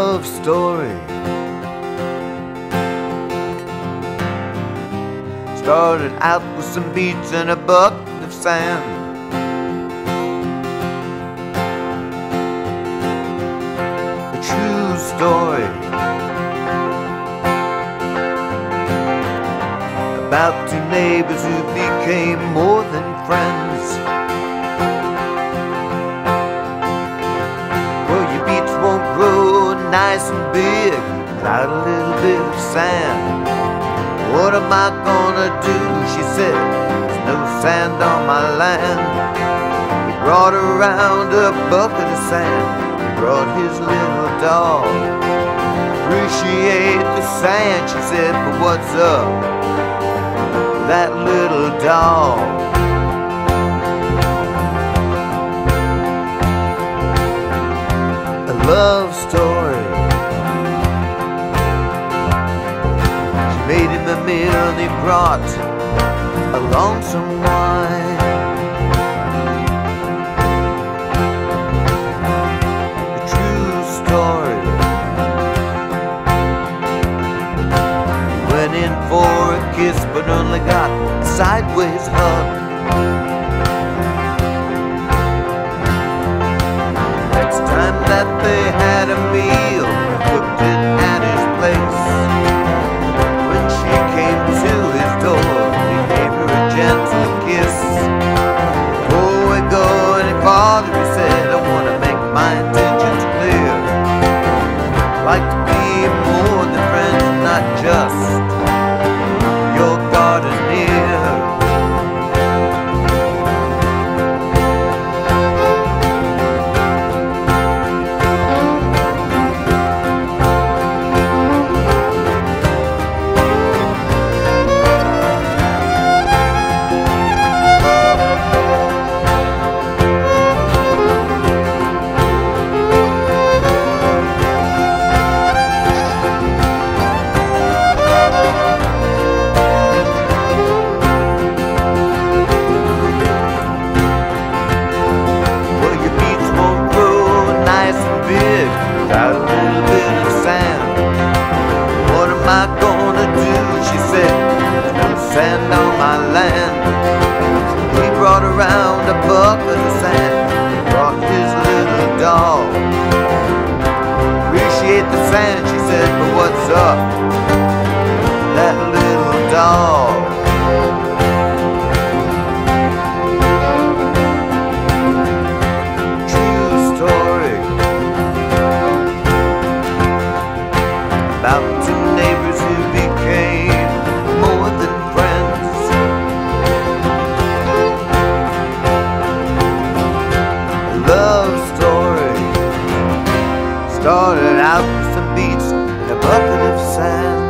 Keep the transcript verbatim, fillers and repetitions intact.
love story. Started out with some beets and a bucket of sand. A true story about two neighbors who became more than friends. Well, your beets won't grow nice and big without a little bit of sand. What am I gonna do? She said, there's no sand on my land. He brought around a bucket of sand. He brought his little dog. Appreciate the sand, she said, but what's up with that little dog? A love story. Made him a meal and he brought along some wine. A true story. He went in for a kiss but only got a sideways hug. Next time that they had a meal, cooked it at his place. Like to be more than friends, not just your gardener. Without a little bit of sand. What am I gonna do? She said, there's no sand on my land. He brought around a bucket of sand. He brought his little dog. Appreciate the sand, she said, but what's up with that little dog? About two neighbors who became more than friends. A love story. Started out with some beets and a bucket of sand.